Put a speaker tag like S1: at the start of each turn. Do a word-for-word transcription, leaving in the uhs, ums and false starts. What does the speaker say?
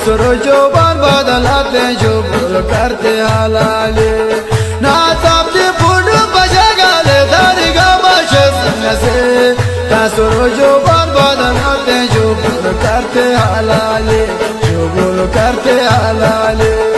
S1: सुरो जोबान बदलाते जो बोल करते हलाले ना तापते फूड बजा गाले दारी गामाश से ना सुरो जोबान बदलाते जो बोल करते हलाले जो बोल करते हलाले।